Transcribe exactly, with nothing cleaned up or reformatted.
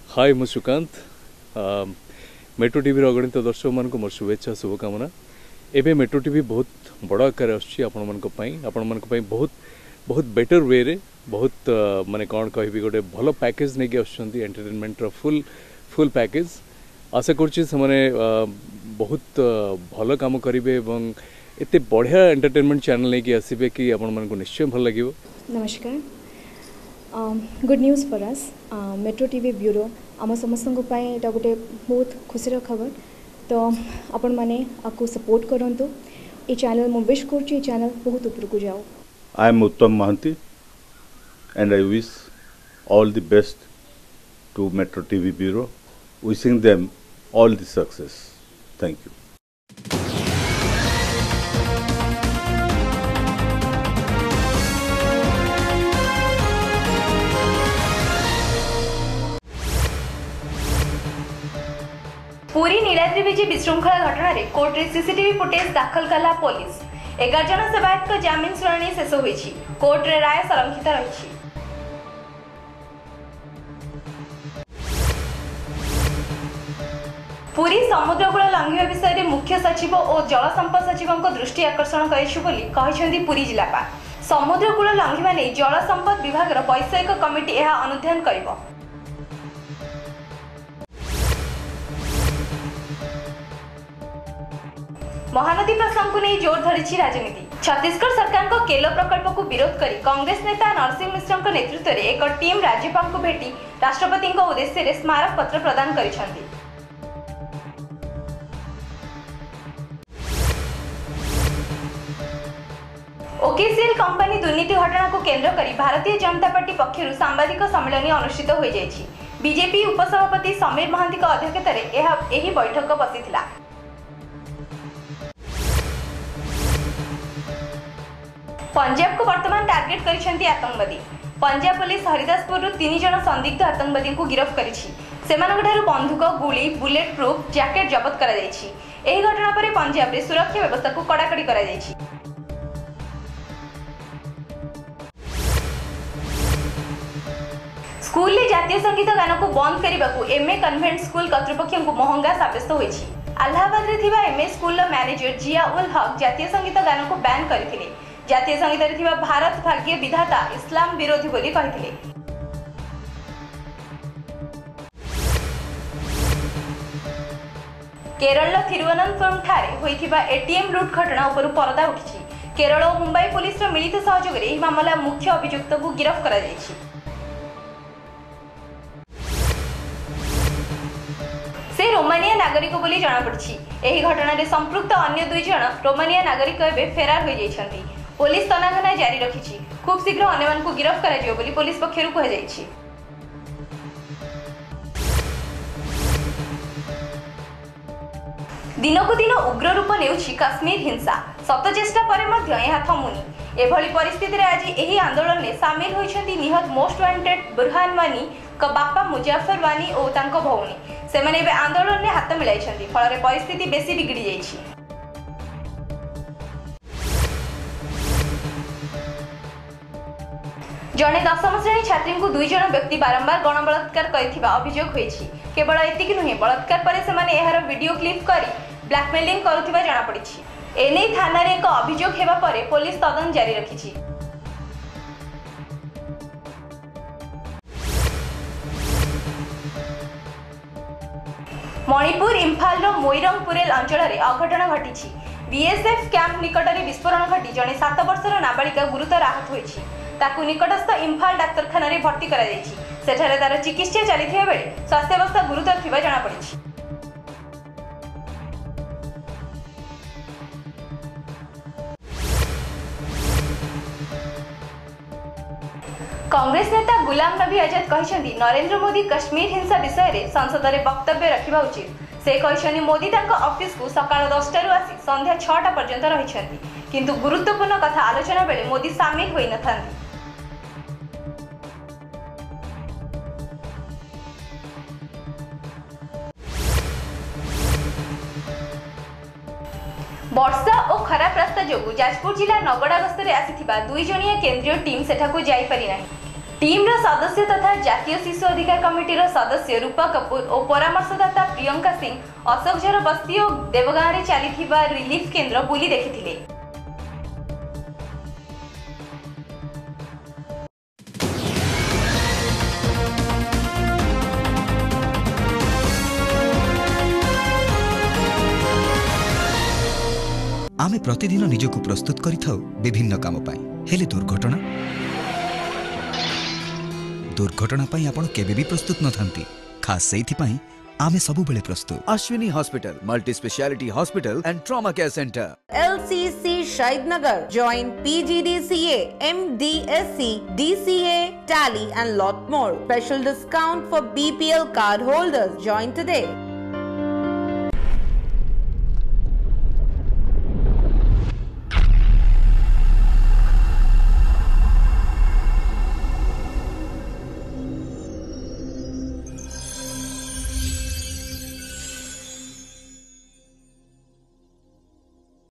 हाय मु Sukanta metro TV अगणित दर्शक मान मोर शुभेच्छा शुभकामना। एबे मेट्रो टीवी बहुत बड़ आकार आसपी बहुत बहुत बेटर वे रे बहुत माने कौन कहि गोटे भल पैकेज नहीं आसुँच एंटरटेनमेंट फुल फुल पैकेज आशा करुँचे बहुत भल काम करेंगे और एते बढ़िया एंटरटेनमेंट चैनल नहीं आसबे कि आपण मानक निश्चय भल लगे। नमस्कार, good news for us metro TV bureau आम समस्त एटा गोटे बहुत खुशी खबर। तो आपण माने आपको सपोर्ट करंतु ये चैनल मु विश करछि ये चैनल बहुत ऊपर को जाओ। आई एम उत्तम Mahanti and I wish all the best to Metro T V Bureau, wishing them all the success. Thank you. पूरी नीलाद्री विजय विशृंखला घटना रे कोर्ट रे सीसीटीवी फुटेज दाखल कला पुलिस। एगार जन सेवायत को जामीन शुणाणी शेष होईछि। कोर्ट रे राय संरक्षित रहिछि। पूरी समुद्रकूल लंघिबा विषय रे मुख्य सचिव और जल संपद सचिवक दृष्टि आकर्षण करिछु बोली कहिसेंती पुरी जिलापाल। समुद्रकूल लंघिबा नै जल संपद विभाग रो वैषयिक कमिटी एहा अनुध्यान करिवो। महानदी प्रसंग को नहीं जोर धरी राजनीति। छत्तीसगढ़ सरकार को केलो प्रकल्प को विरोध करी कांग्रेस नेता नरसिंह मिश्र नेतृत्व में एक टीम राज्यपाल को भेटी राष्ट्रपति उद्देश्य रे स्मारक पत्र प्रदान करिसेंती। ओकेसीएल कंपनी दुर्नीति घटना को केंद्र करी भारतीय जनता पार्टी पक्षरु सांबादिक सम्मेलन अनुष्ठित हो जायछि। बीजेपी उपसभापति समीर महांती का अध्यक्षता रे एही बैठक बसिथिला। पंजाब को वर्तमान टार्गेट करिसेंती आतंकवादी। पंजाब पुलिस हरिदासपुर तीन जन संदिग्ध आतंकवादी को गिरफ्त करिछि। सेमानक ठारु बंधुक गुली बुलेट प्रूफ जैकेट जब्त करा जायछि। एही घटना पर पंजाब रे सुरक्षा व्यवस्था को कड़ाकड़ी करा जायछि। स्कूल ले जातीय संगीत गान को बंद करने को एमए कन्वेंट स्कूल कर्तृपक्ष को महंगा साब्यस्त होइछि। अलाहाबाद रे थिबा MA school manager Zia ul Haq जातीय संगीत गान को बैन करथिले। जातीय संगीत रे थिबा भारत भाग्य विधाता इस्लाम विरोधी बोली कहिथिले। केरल थिरुवनंतपुरम ठारे होइथिबा एटीएम लूट घटना उपर परदा उठिछि। केरल और मुंबई पुलिस रो मिलित सहयोग रे एही मामला मुख्य अभियुक्त को गिरफ्त करा जायछि। से रोमानिया नागरिक बोली जना पड़छि। एही घटना रे संपृक्त अन्य दुई जन रोमानिया नागरिक एबे फेरार होई जाइछन्ती। पुलिस तनाघना जारी रखिछि। खूब शीघ्र अन्यमान को गिरफ्त करा जियो बोली पुलिस पक्षरु कह जाइछि। दिनकु दिन उग्र रूप नेउछि कश्मीर हिंसा। सत चेष्टा परे मध्य यह थमुनी। एभली परिस्थिति रे आज एही आंदोलन ने शामिल होइछन्ती निहत मोस्ट वांटेड बुरहान वानी का बापा मुजाफर वानी और तांको भौणी। सेमाने बे आंदोलन ने हाथ मिलाइछन्ती। फल रे परिस्थिति बेसी बिगड़ी जाइछि। जड़े दशम श्रेणी छात्री को दुई जन व्यक्ति बारंबार गण बलात्कार करथिबा अभियोग होइछि। केवल एतिक नुहे बलात्कार पर सेमाने एहार वीडियो क्लिप करी ब्लैकमेलिंग करुथिबा जाना पड़िछि। एने थाना रे एक अभियोग हेबा परे पुलिस तदन जारी रखिछि। मणिपुर इम्फाल रो मोइरंगपुरेल अंचल रे अघटन घटिछि। बीएसएफ कैंप निकट रे विस्फोरण घटी जने सात वर्षर नाबालिका गुरुतर आहत होइछि। ताकू निकटस्थ इम्फाल डाक्तरखाना रे भर्ती करा जायछि। सेठारे तार चिकित्सा चलिथिबा बेले स्वास्थ्यावस्था गुरुतर थिबा जाना पड़िछि। कांग्रेस नेता गुलाम नबी आजाद कहिसेंती नरेंद्र मोदी कश्मीर हिंसा विषय रे संसद रे वक्तव्य रखिबा उचित। से कहिसेंती मोदी तांको ऑफिस को सकाळ दस टारु आसी संध्या छह टा पर्यंत रहिसेंती, किंतु गुरुत्वपूर्ण कथा आलोचना बेले मोदी शामिल होई नथांती। वर्षा और खराब रास्ता जोगु जाजपुर जिला नगड़ा गस्तरे आसीथिबा दुई जणिया केंद्रीय टीम सेठाको जाई पारि नाही। टीम रो सदस्य तथा जातीय शिशु अधिकार कमिटी रो सदस्य रूपा कपूर और परामर्शदाता प्रियंका सिंह अशोकझर बस्ती और देवगाँ रे चलीथिबा रिलीफ केंद्र बुली देखिथिले। आमे प्रतिदिन निजको प्रस्तुत करिथाउ विभिन्न काम पाई हेले दुर्घटना दुर्घटना पाई आपण केबे भी प्रस्तुत न थांती खास सेइथि पाई आमे सबु बेले प्रस्तुत Ashwini hospital multi speciality hospital and trauma care centre L C C Shahidnagar. Join P G D C A, M D S C, D C A, Tally and lot more. Special discount for B P L card holders. Join today.